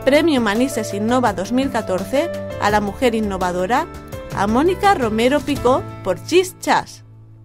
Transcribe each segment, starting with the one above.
Premio Manises Innova 2014 a la mujer innovadora, a Mónica Romero Picó por Chis Chas.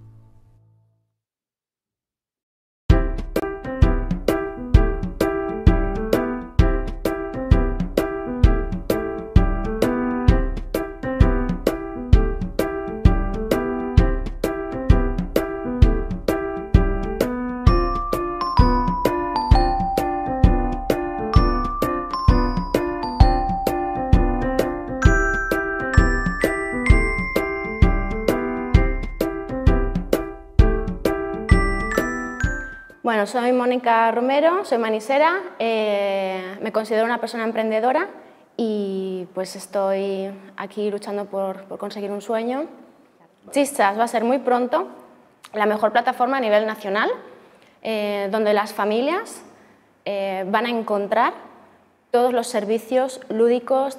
Bueno, soy Mónica Romero, soy manisera, me considero una persona emprendedora y pues estoy aquí luchando por conseguir un sueño. Chis Chas va a ser muy pronto la mejor plataforma a nivel nacional, donde las familias van a encontrar todos los servicios lúdicos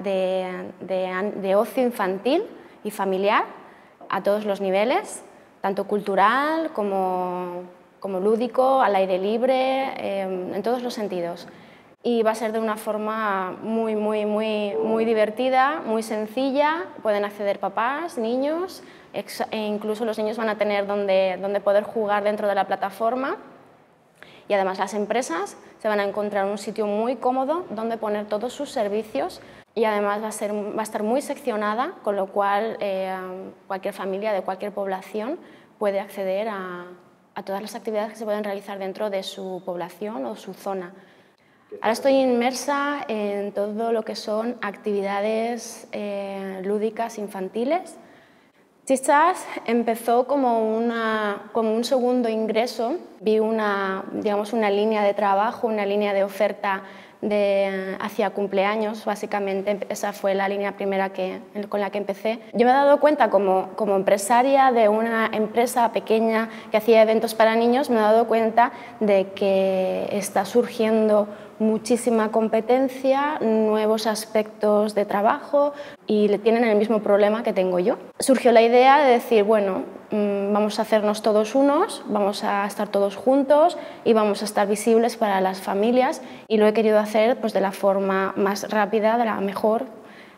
de ocio infantil y familiar a todos los niveles, tanto cultural como lúdico, al aire libre, en todos los sentidos. Y va a ser de una forma muy divertida, muy sencilla. Pueden acceder papás, niños, e incluso los niños van a tener donde poder jugar dentro de la plataforma. Y además las empresas se van a encontrar un sitio muy cómodo donde poner todos sus servicios y además va a estar muy seccionada, con lo cual cualquier familia de cualquier población puede acceder a todas las actividades que se pueden realizar dentro de su población o su zona. Ahora estoy inmersa en todo lo que son actividades lúdicas infantiles. Chis Chas empezó como un segundo ingreso. Vi una línea de trabajo, una línea de oferta hacia cumpleaños, básicamente. Esa fue la línea primera con la que empecé. Yo me he dado cuenta como empresaria de una empresa pequeña que hacía eventos para niños, me he dado cuenta de que está surgiendo muchísima competencia, nuevos aspectos de trabajo y tienen el mismo problema que tengo yo. Surgió la idea de decir, bueno, vamos a hacernos todos unos, vamos a estar todos juntos y vamos a estar visibles para las familias, y lo he querido hacer pues de la forma más rápida, de la mejor,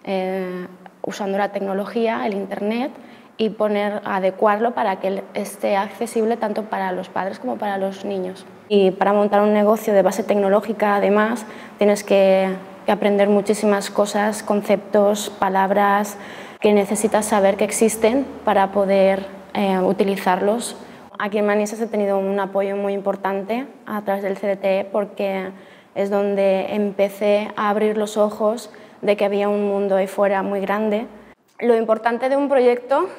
usando la tecnología, el internet, y adecuarlo para que esté accesible tanto para los padres como para los niños. Y para montar un negocio de base tecnológica, además, tienes que aprender muchísimas cosas, conceptos, palabras que necesitas saber que existen para poder utilizarlos. Aquí en Manises he tenido un apoyo muy importante a través del CDT, porque es donde empecé a abrir los ojos de que había un mundo ahí fuera muy grande. Lo importante de un proyecto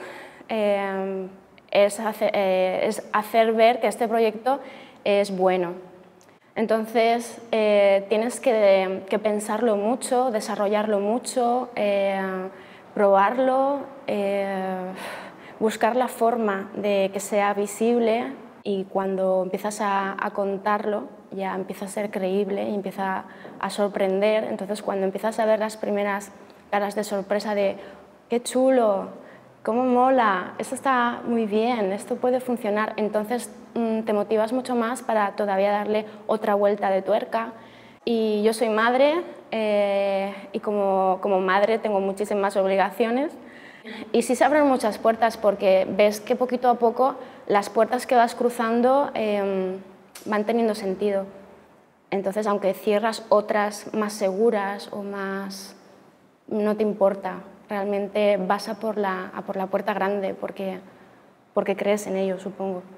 es hacer ver que este proyecto es bueno. Entonces tienes que pensarlo mucho, desarrollarlo mucho, probarlo, buscar la forma de que sea visible, y cuando empiezas a contarlo ya empieza a ser creíble y empieza a sorprender. Entonces cuando empiezas a ver las primeras caras de sorpresa de ¡qué chulo! ¡Cómo mola! Esto está muy bien, esto puede funcionar. Entonces te motivas mucho más para todavía darle otra vuelta de tuerca. Y yo soy madre y como madre tengo muchísimas obligaciones. Y sí se abren muchas puertas, porque ves que poquito a poco las puertas que vas cruzando van teniendo sentido. Entonces, aunque cierras otras más seguras o más, no te importa. Realmente vas a por la puerta grande porque crees en ello, supongo.